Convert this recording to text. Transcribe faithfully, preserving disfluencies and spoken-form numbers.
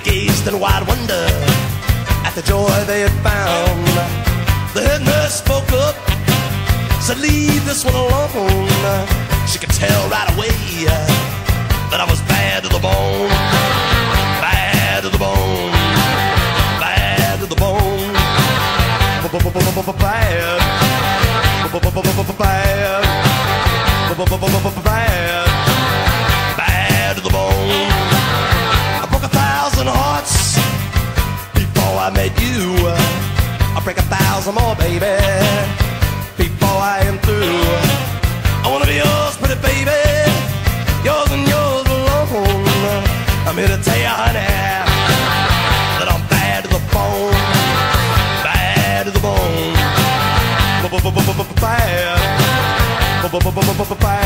gazed in wide wonder at the joy they had found. The head nurse spoke up, said, leave this one alone. She could tell right away that I was bad to the bone. Bad to the bone. Bad to the bone. Bad. Bad. Bad. Bad to the bone. I broke a thousand hearts before I met you. I'll break a thousand more, baby, before I am through. I wanna be yours, pretty baby, yours and yours alone. I'm here to tell you, honey, that I'm bad to the bone. Bad to the bone. Bad. Bad.